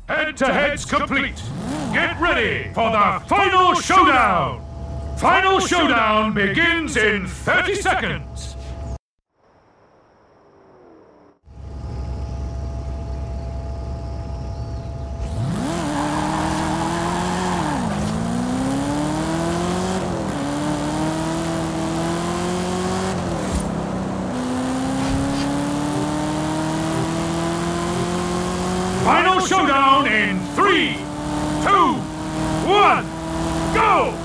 Head-to-head's complete. Get ready for the final showdown. Final showdown begins in 30 seconds. Final showdown in 3, 2, 1, go!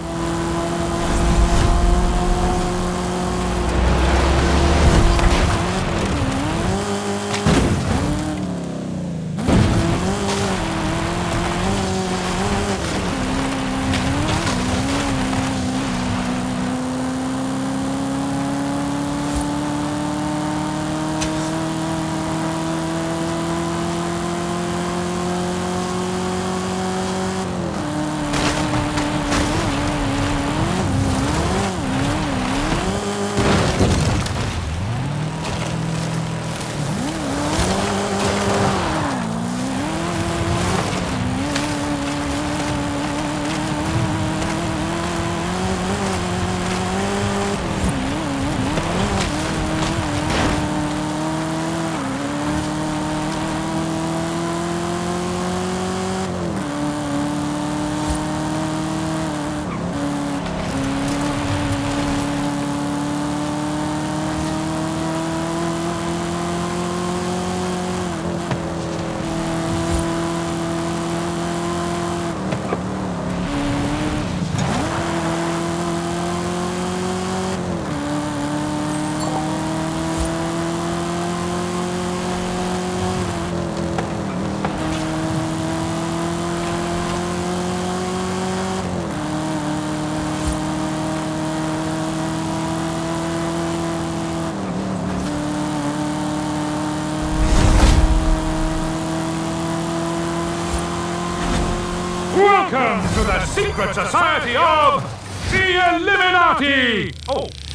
Welcome to the secret society of the Illuminati! Oh,